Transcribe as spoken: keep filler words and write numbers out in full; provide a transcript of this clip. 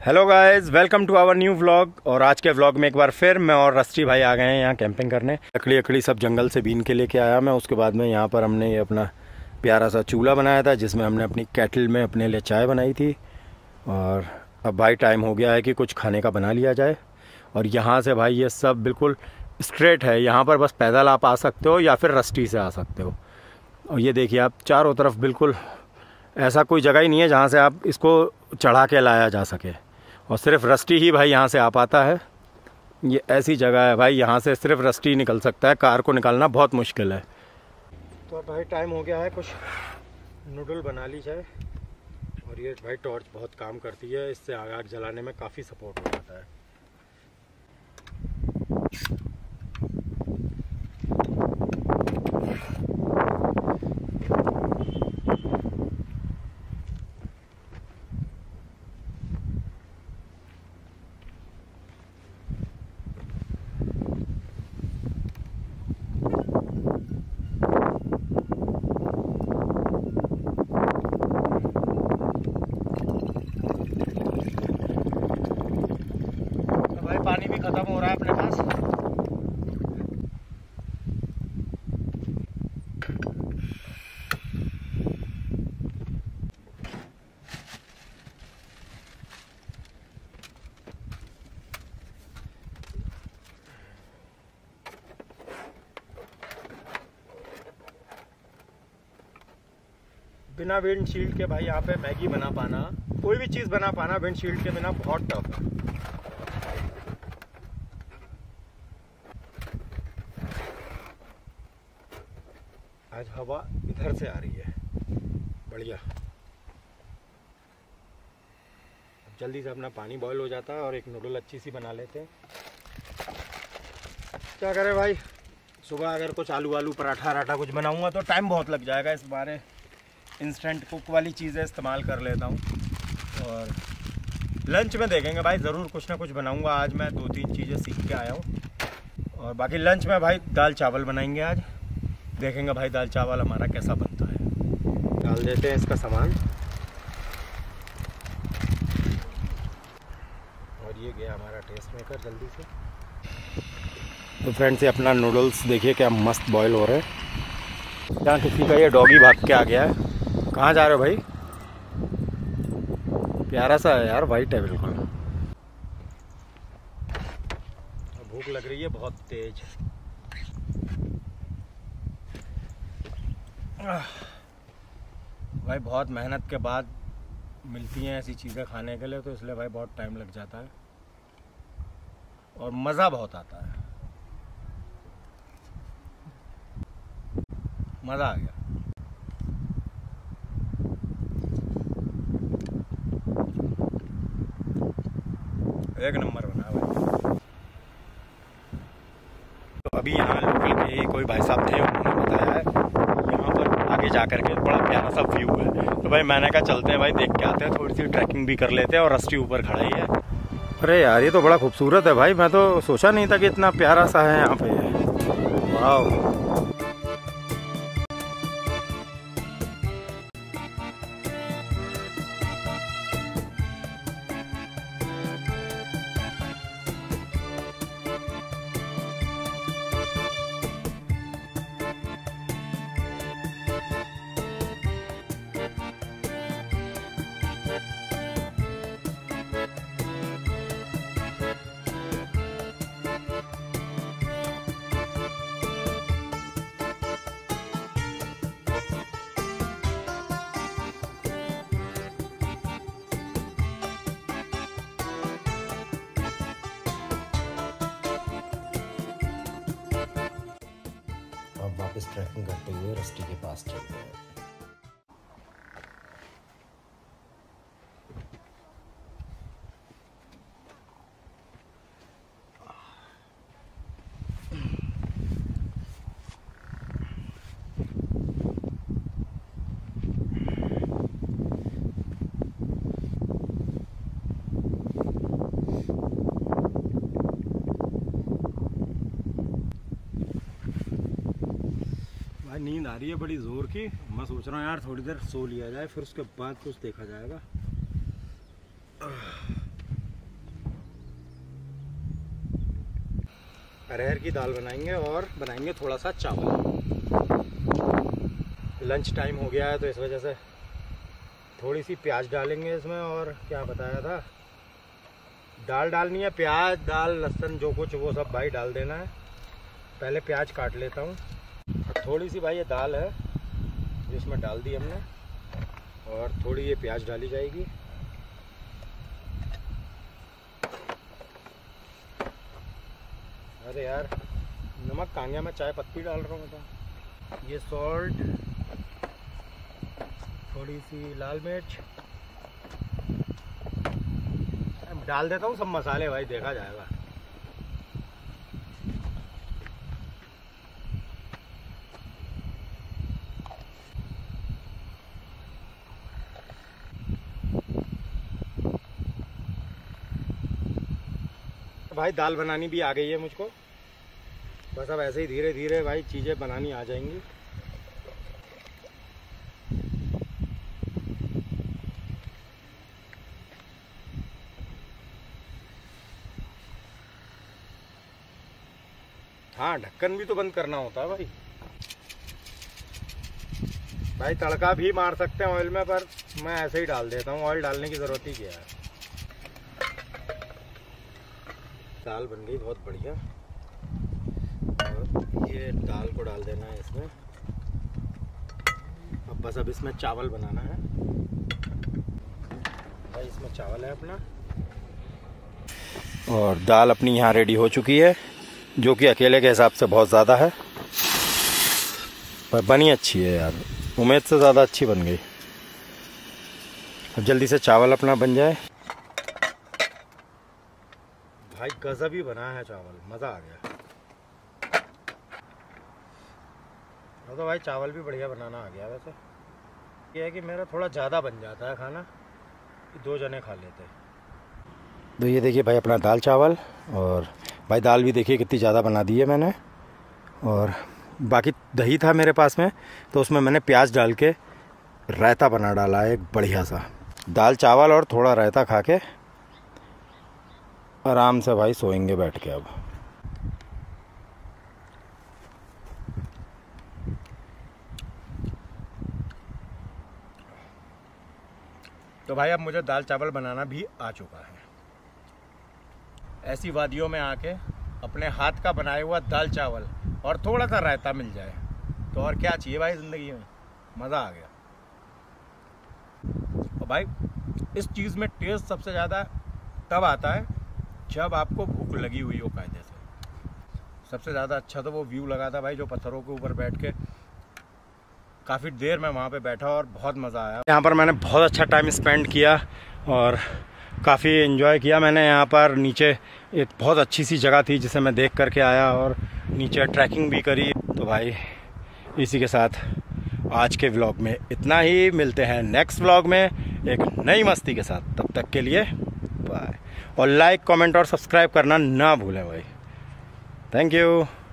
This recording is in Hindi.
Hello guys, welcome to our new vlog. और आज के व्लॉग में एक बार फिर मैं और रस्टी भाई आ गए हैं यहाँ कैंपिंग करने। लकड़ी लकड़ी सब जंगल से बीन के लेके आया मैं। उसके बाद में यहाँ पर हमने ये अपना प्यारा सा चूल्हा बनाया था जिसमें हमने अपनी केटल में अपने लिए चाय बनाई थी। और अब भाई टाइम हो गया है कि कुछ खाने का बना लिया जाए। और यहाँ से भाई ये सब बिल्कुल स्ट्रेट है, यहाँ पर बस पैदल आप आ सकते हो या फिर रस्टी से आ सकते हो। और ये देखिए आप चारों तरफ बिल्कुल ऐसा कोई जगह ही नहीं है जहाँ से आप इसको चढ़ा के लाया जा सके। और सिर्फ रस्टी ही भाई यहाँ से आ पाता है। ये ऐसी जगह है भाई, यहाँ से सिर्फ रस्टी निकल सकता है, कार को निकालना बहुत मुश्किल है। तो भाई टाइम हो गया है, कुछ नूडल बना ली जाए। और ये भाई टॉर्च बहुत काम करती है, इससे आग आग जलाने में काफ़ी सपोर्ट हो जाता है। पानी भी खत्म हो रहा है अपने पास। बिना विंडशील्ड के भाई यहाँ पे मैगी बना पाना, कोई भी चीज़ बना पाना विंडशील्ड के बिना बहुत टफ है। आज हवा इधर से आ रही है, बढ़िया। अब जल्दी से अपना पानी बॉईल हो जाता है और एक नूडल अच्छी सी बना लेते हैं। क्या करें भाई, सुबह अगर कुछ आलू आलू पराठा राठा कुछ बनाऊंगा तो टाइम बहुत लग जाएगा। इस बारे इंस्टेंट कुक वाली चीज़ें इस्तेमाल कर लेता हूँ। और लंच में देखेंगे भाई, ज़रूर कुछ ना कुछ बनाऊंगा। आज मैं दो तीन चीज़ें सीख के आया हूँ। और बाकी लंच में भाई दाल चावल बनाएंगे आज। देखेंगे भाई दाल चावल हमारा कैसा बनता है। डाल देते हैं इसका सामान। और ये गया हमारा टेस्ट मेकर जल्दी से। तो फ्रेंड्स ये अपना नूडल्स देखिए क्या मस्त बॉईल हो रहे हैं। यहाँ किसी का ये डॉगी भाग के आ गया है। कहाँ जा रहे हो भाई? प्यारा सा है यार, वाइट है बिल्कुल। भूख लग रही है बहुत तेज। भाई बहुत मेहनत के बाद मिलती हैं ऐसी चीज़ें खाने के लिए, तो इसलिए भाई बहुत टाइम लग जाता है और मज़ा बहुत आता है। मज़ा आ गया। एक नंबर बना भाई। तो अभी यहाँ लोकल के ही कोई भाई साहब थे, उन्होंने बताया है यहाँ पर आगे जा करके बड़ा प्यारा सा व्यू है। तो भाई मैंने कहा चलते हैं भाई, देख के आते हैं, थोड़ी सी ट्रैकिंग भी कर लेते हैं। और रस्टी ऊपर खड़ा ही है। अरे यार ये तो बड़ा खूबसूरत है भाई, मैं तो सोचा नहीं था कि इतना प्यारा सा है यहाँ पे। वाह। अब वापस ट्रैकिंग करते हुए रस्टी के पास चलते हैं। भाई नींद आ रही है बड़ी ज़ोर की। मैं सोच रहा हूँ यार थोड़ी देर सो लिया जाए, फिर उसके बाद कुछ देखा जाएगा। अरहर की दाल बनाएंगे और बनाएंगे थोड़ा सा चावल। लंच टाइम हो गया है तो इस वजह से थोड़ी सी प्याज डालेंगे इसमें, और क्या बताया था, दाल डालनी है, प्याज दाल लहसुन जो कुछ वो सब भाई डाल देना है। पहले प्याज काट लेता हूँ। थोड़ी सी भाई ये दाल है जिसमें डाल दी हमने, और थोड़ी ये प्याज डाली जाएगी। अरे यार नमक कहाँ गया, मैं चाय पत्ती डाल रहा हूँ तो। ये सॉल्ट, थोड़ी सी लाल मिर्च डाल देता हूँ, सब मसाले भाई देखा जाएगा। भाई दाल बनानी भी आ गई है मुझको, बस अब ऐसे ही धीरे धीरे भाई चीज़ें बनानी आ जाएंगी। हाँ ढक्कन भी तो बंद करना होता है भाई। भाई तड़का भी मार सकते हैं ऑयल में, पर मैं ऐसे ही डाल देता हूँ, ऑयल डालने की ज़रूरत ही क्या है। दाल बन गई बहुत बढ़िया, और ये दाल को डाल देना है इसमें। अब बस अब इसमें चावल बनाना है भाई। इसमें चावल है अपना, और दाल अपनी यहाँ रेडी हो चुकी है, जो कि अकेले के हिसाब से बहुत ज़्यादा है, पर बनी अच्छी है यार, उम्मीद से ज़्यादा अच्छी बन गई। अब जल्दी से चावल अपना बन जाए। भाई गजब ही बना है चावल, मज़ा आ गया। तो भाई चावल भी बढ़िया बनाना आ गया। वैसे ये है कि मेरा थोड़ा ज़्यादा बन जाता है खाना, कि दो जने खा लेते हैं। तो ये देखिए भाई अपना दाल चावल, और भाई दाल भी देखिए कितनी ज़्यादा बना दी है मैंने। और बाकी दही था मेरे पास में, तो उसमें मैंने प्याज डाल के रायता बना डाला है एक बढ़िया सा। दाल चावल और थोड़ा रायता खा के आराम से भाई सोएंगे बैठ के अब। तो भाई अब मुझे दाल चावल बनाना भी आ चुका है। ऐसी वादियों में आके अपने हाथ का बनाया हुआ दाल चावल और थोड़ा सा रायता मिल जाए तो और क्या चाहिए भाई ज़िंदगी में, मज़ा आ गया। और भाई इस चीज़ में टेस्ट सबसे ज़्यादा तब आता है जब आपको भूख लगी हुई हो कायदे से। सबसे ज़्यादा अच्छा तो वो व्यू लगा था भाई, जो पत्थरों के ऊपर बैठ के काफ़ी देर मैं वहाँ पे बैठा और बहुत मज़ा आया। यहाँ पर मैंने बहुत अच्छा टाइम स्पेंड किया और काफ़ी एंजॉय किया मैंने। यहाँ पर नीचे एक बहुत अच्छी सी जगह थी जिसे मैं देख करके आया, और नीचे ट्रैकिंग भी करी। तो भाई इसी के साथ आज के व्लॉग में इतना ही। मिलते हैं नेक्स्ट व्लॉग में एक नई मस्ती के साथ। तब तक के लिए बाय, और लाइक कमेंट और सब्सक्राइब करना ना भूलें भाई। Thank you.